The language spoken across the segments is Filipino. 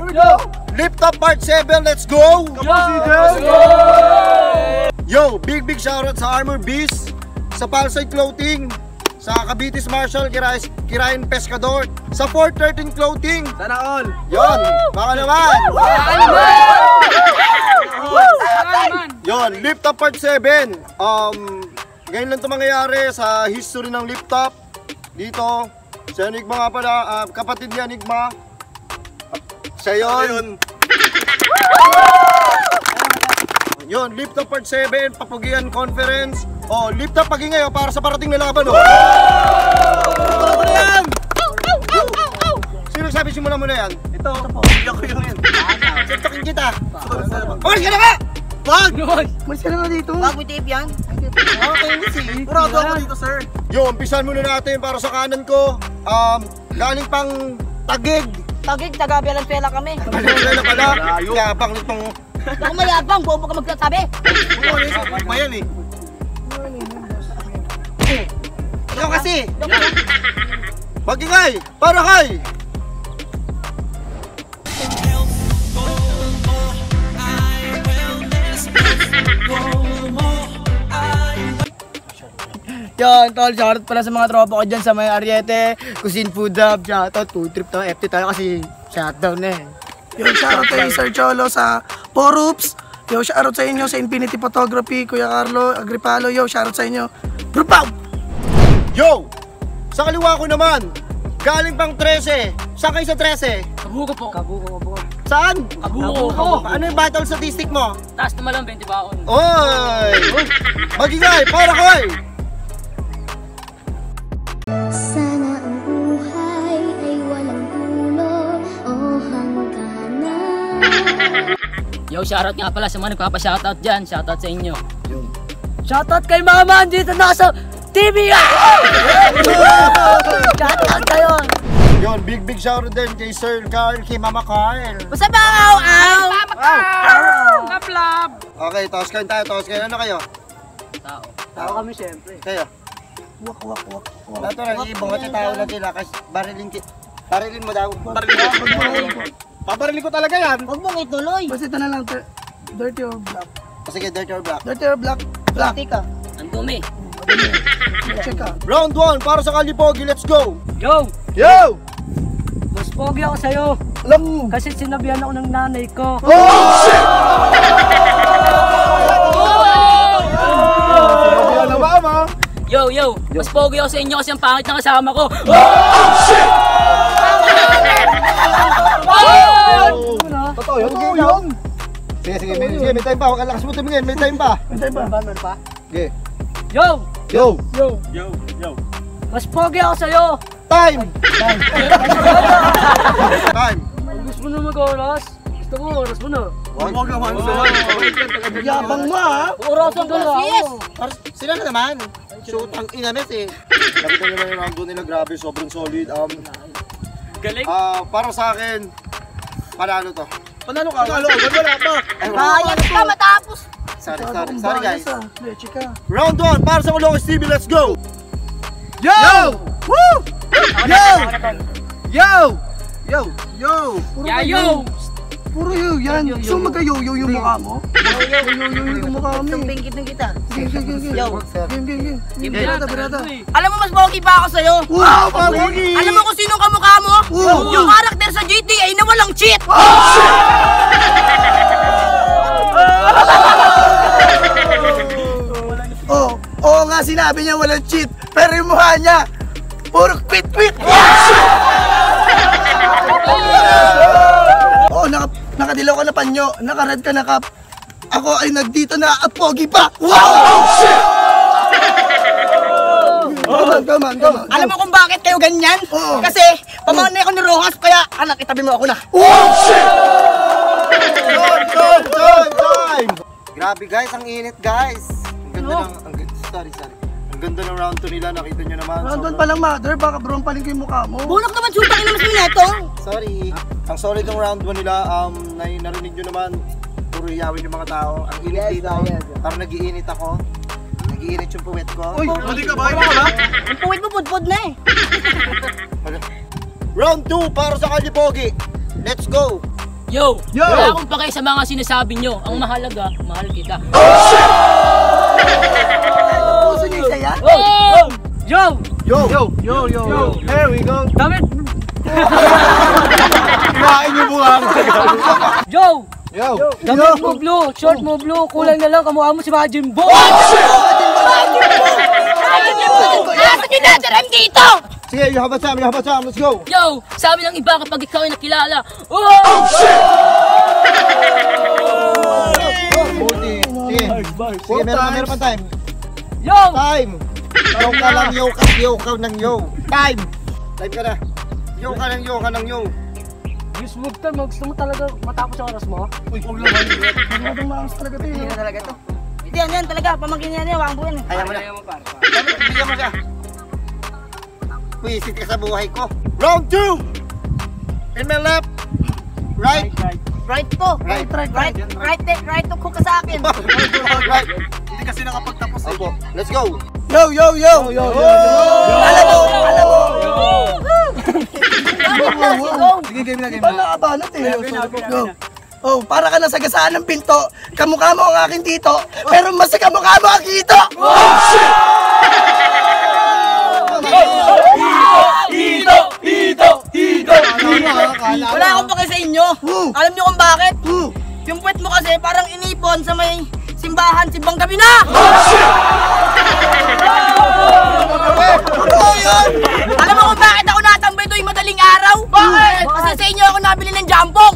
Lift up part 7, let's go! Let's go! Yo, big shoutout sa Armor Beast, sa Palside Clothing, sa Cabitis Marshall, Kirain Pescador, sa 413 Clothing. Sana all! Yon, baka naman! Yon, Lift Up Part 7. Ngayon lang ito mangyayari sa history ng Lift Up. Dito, sa Enigma nga pala, kapatid ni Enigma. Siya yun. Yon, Lift Up Part 7, Papugian Conference. Oh, Lift Up pag-ingay para sa parating na laban. Ano yan? Sino sabi simula mo na yan? Ito po. Ako yun. Sintokin kita. Umalis ka na ka! Wag! Umalis ka na nga dito. Wag mo tape yan. Okay, kasi. Purado ako dito, sir. Yo, umpisan muna natin para sa kanan ko. Galing pang Tagig. Tagig, taga-Belanpela kami. Ano pala? Yabang nitong... Ako mayabang, bobo ka magsasabi. Ano yan eh? Ikaw kasi! Mag-ingay! Para kay! Yan, tol, shoutout pala sa mga tropa ko dyan sa may Ariete, Cuisine Food Hub, shoutout, food trip tayo, FT tayo kasi shutdown na eh. Yung shoutout kay Sir Cholo sa Porups. Yo, shoutout sa inyo sa Infinity Photography, Kuya Carlo Agripalo. Yo, shoutout sa inyo. Grupaw! Yo! Sa kaliwa ko naman, galing pang 13. Saan kayo sa 13? Kabuko po. Kabuko. Saan? Kabuko. Ano yung battle statistic mo? Taas naman lang 20 baon. Oy! Mag-ingay! Para kay! Sana ang buhay ay walang dulo o hangganan. Yo, shoutout nga pala sa mga nagpapa-shoutout dyan. Shoutout sa inyo. Shoutout kay Mama, dito nasa TV! Shoutout kayo! Yon, big shoutout din kay Sir Carl, kay Mama Carl. Basta ba, aw! Kaplab! Okay, toss kayo. Ano kayo? Tao. Tao kami syempre. Kayo? Wak. Dato lang, ibong at tao lang sila kasi barilin mo daw. Pabarilin ko talaga yan. Huwag mong ituloy. Basta ito na lang, dirty or black. Sige, dirty or black. Dirty or black? Black. Tika. Ang dumi. Check ka. Round 1 para sa Kalipogi, let's go! Yo! Yo! Mas pogi ako sa'yo. Alam mo! Kasi sinabihan ako ng nanay ko. Oh! Shit! Sinabihan na mama! Yo! Mas pogi ako sa inyo kasi ang pangit ng kasama ko. Totoo yun? Sige, may time pa. Huwag kang lakas mo tumingin, may time pa. Sige. Yo! Yo! Mas pogi ako sa'yo. Time! Gusto mo na mag-oras? Gusto mo, oras mo na. Huwag naman Yabang mo, ha? Orasan ka na Yes! ako. Sila na naman. Shoot ang inamis eh. Nakita nyo na yung round 2 nila, grabe, sobrang solid. Galing. Para sa akin, panalo to. Panalo ka? Wala pa. Bayad ka matapos. Sorry guys. Check ka. Round 1 para sa Kulong TV, let's go! Yo! Woo! Yo! Puro yo yan. So magka-yo-yo yung mukha mo? Yo-yo yung mukha mo. Itong pingkit ng kita. Game. Yo. Game. Birada. Alam mo, mas pogi pa ako sa'yo. Wow, pogi! Alam mo kung sino kamukha mo? Yung karakter sa GTA na walang cheat. Oo nga, sinabi niya walang cheat. Pero yung mukha niya, puro quit. Oo, nakadilaw ka na panyo, naka-red ka na kap. Ako ay nagdito na at pogi pa. Wow! Come on. Alam mo kung bakit kayo ganyan? Oo. Kasi pamanay ako ni Rojas, kaya anak, itabi mo ako na. Wow! Shit! Time! Grabe guys, ang init guys. Ang ganda sorry. Ang ganda ng round 2 nila, nakita nyo naman. Round 1 pa lang, mother, baka bro paling ko yung mukha mo. Bulak naman shoot ang inamas mo neto. Sorry. Ang solid ng round 1 nila, narinig nyo naman, puro hiyawin yung mga tao. Ang init dito, parang nag-iinit ako. Nag-iinit yung puwet ko. Uy, hindi ka ba? Ang puwit mo pudpud na eh. Round 2 para sa Kalipogi. Let's go! Yo! Wala akong pakay sa mga sinasabi nyo. Ang mahalaga, mahal kita. Puso niyo isa yan? Oh! Yo! Yo! Here we go! Damit! Kinain niyo buhang! Yo! Yo! Damit mo blue, short mo blue, kulang na lang kamukha mo si Majin Buu! Nasa nyo na, I'm dito! Sige, you have a time, let's go! Yo! Sabi ng iba kapag ikaw ay nakilala. Oh! Sige, meron pa time. Yo! Time! Yo ka lang, yo ka ng yo. Time! Time ka na. Yo ka ng yo. Use move time, gusto mo talaga matapos ang oras mo? Uy, huwag lang. Ano maangas talaga ito Hindi na talaga to. Hindi yan talaga, pamangkin yan, wang buwan. Kaya mo na. Bigyan mo siya. Wisit ka sa buhay ko. Round 2! In my left. Right. Right to. Right. Right to cook ka sa akin. Right. Hindi kasi nakapagtapos eh. Opo. Let's go. Yo! Alam mo! Sige, game na. Paano nakabanat eh? Go. Oh, para ka na sagasaan ng pinto. Kamukha mo ang aking tito, pero mas kamukha mo ang kito! Wala akong pake sa inyo. Alam nyo kung bakit? Yung puwet mo kasi parang inipon sa may simbahan, simbang gabi na! Alam mo kung bakit ako natambay tuwing madaling araw? Bakit? Kasi sa inyo ako nabili ng jambong!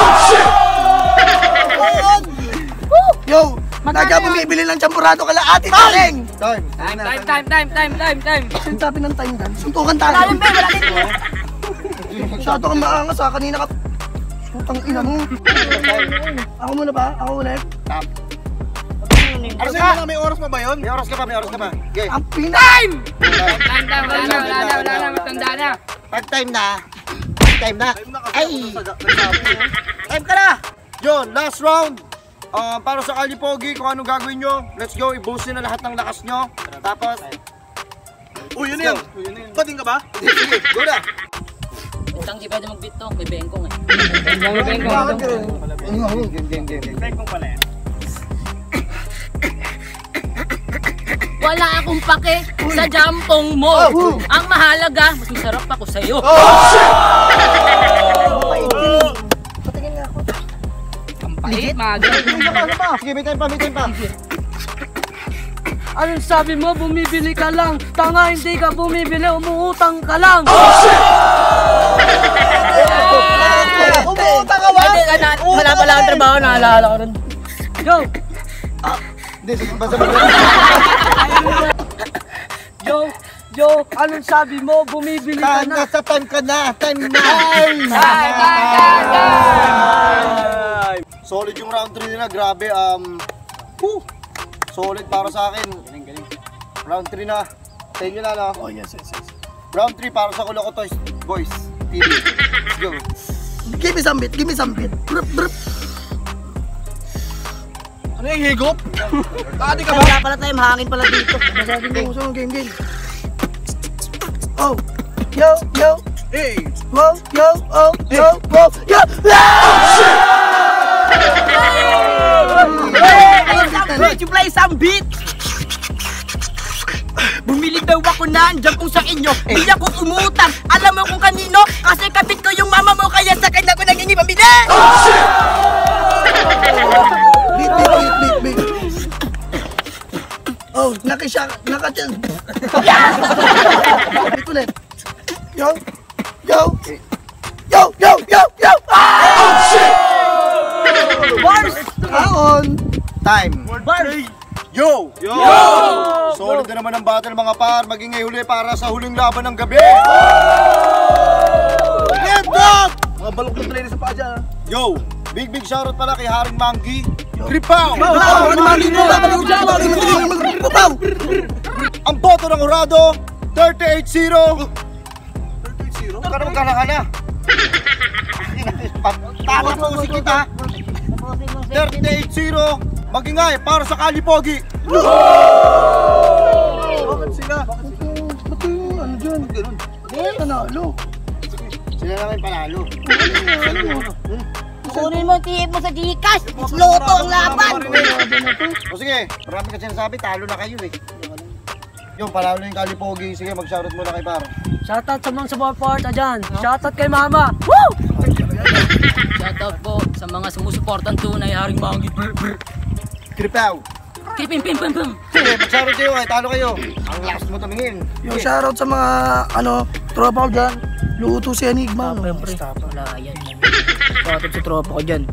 Yo! Naga bumibili ng champurado kala ate Tareng! Time. Time. Sinasabi ng time gun, suntukan tayo. Alam ba, wala din. Masyado kang maangas ha, kanina ka... Putang ina mo. Ako muna ba? Ako ulit? Ano ka? May oras pa ba yun? May oras ka pa. Okay. Ang pina... Wala na, matanda na. Pag time na. Ay! Time ka na! Yun, last round. Para sa Kalipogi, kung anong gagawin nyo, let's go, i-boost nyo na lahat ng lakas nyo. Tapos... Uy, yun yan! Bading ka ba? Sige, go na! Itang di pwede mag-beat to, may bengkong eh. Wala akong pake sa jampong mo. Ang mahalaga, mas masarap ako sa'yo. Pait, maga. Sige, may time pa. Anong sabi mo, bumibili ka lang? Tanga, hindi ka bumibili, umuutang ka lang! Umuutang ka ba? Wala pala ang trabaho, naalala ko rin. Yo! Hindi, sige, basta ba? Yo! Anong sabi mo, bumibili ka na? Nasa time ka na! Time na! Solid yung round 3 nila, grabe. Solid para sa akin. Round 3 na. Sa inyo na, no? Oh, yes. Round 3 para sa Kulo Ko Toys Boys TV. Let's go. Give me some beat. Brup. Ano yung higop? Tati ka Wala pala tayo, mahangin pala dito. Masabi ko gusto ng game. Oh! Yo! Hey! Wow! Yo! Could you play some beat? Bumili daw ako na andyan kung sa inyo. Hindi ako umutang. Alam mo kung kanino? Kasi kapit ko yung mama mo, kaya sa kanya ko nangingi pambili. Beat. Oh, nakatyan. Beat ulit. Yo! Bars! Kaon! Time! Bars! Yo! Solid na naman ang battle mga par. Maging huli para sa huling laban ng gabi. Get up! Mga balok ng trainer sa paa dyan. Yo! Big shoutout pala kay Haring Manggi. Gripaw! Ang boto ng Horado, 38-0. 38-0? Ito ka naman kalakala. Takot mo si kita. 38-0. Magingay para sa Kalipogi. Bakit sila? Ba't yung ano dyan? Panalo. Sila naman panalo. Kunin mo yung tihip mo sa Gcash. Loto ang laban. O sige, marami kasi sinasabi, talo na kayo eh. Yung panalo na yung Kalipogi. Sige, mag-shoutout muna kay Par. Shoutout sa mga supporta dyan. Shoutout kay Mama. Woo! Shoutout po sa mga sumusuportan tunay, Haring Bangi. Kripaw. Pim, pim, pim, pim. Sige, mag-shoutout kayo eh, talo kayo. Ang lakas mo tumingin. Yo, shoutout sa mga, tropa ko dyan. Luto si Enigma. Wala, yan. Shoutout sa tropa ko dyan.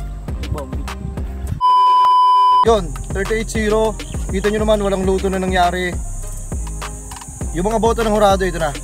Yun, 38-0. Kita nyo naman, walang luto na nangyari. Yung mga boto ng Horado, ito na.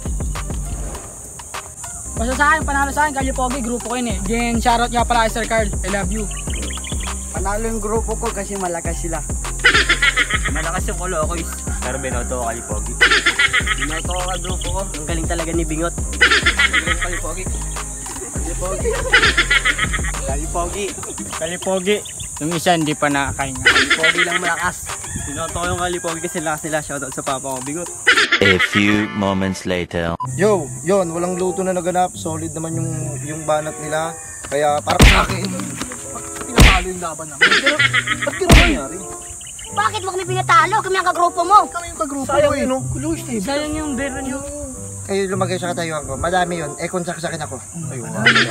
Basta sa akin, panalo sa akin, Kalipogi, grupo ko yun eh. Then, shoutout nga pala kay Sir Carl. I love you. Panalo yung grupo ko kasi malakas sila. Malakas yung Kolokoys. Pero binoto ko Kalipogi. Binoto ko ka grupo ko. Ang galing talaga ni Bingot. Kalipogi. Kalipogi. Kalipogi. Kalipogi. Yung isa hindi pa nakakain nga. Kalipogi lang malakas. Binoto ko yung Kalipogi kasi lakas nila. Shoutout sa papa ko, Bingot. A few moments later. Yo, yun, walang luto na naganap. Solid naman yung banat nila. Kaya para sa akin, pinatalo yung laban namin. Pero, ba't gano'n nangyari? Bakit mo kami pinatalo? Kami ang kagrupo mo. Kami yung kagrupo ko eh, no? Sayang yung bero nyo. Kayo lumagay sa katayuan ko. Madami yun. Eh, kung saksakin ako. Ayun.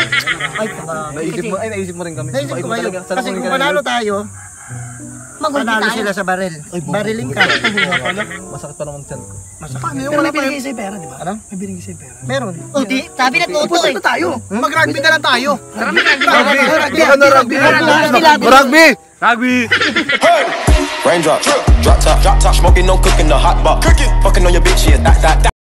Naisip mo rin kami. Naisip ko kayo. Kasi kung manalo tayo, manalo sila sa baril. Bariling ka. Masakit pa naman dyan. Masakit. Pero may binigay sa'yo pera, di ba? Ano? May binigay sa'yo pera. Meron. O di, sabi na toto eh. tayo. Mag-rugby na lang tayo. Rugby! Rugby! Raindrop, drop top, smoking, no cooking, the hot pot. Fucking on your bitch, yeah, that.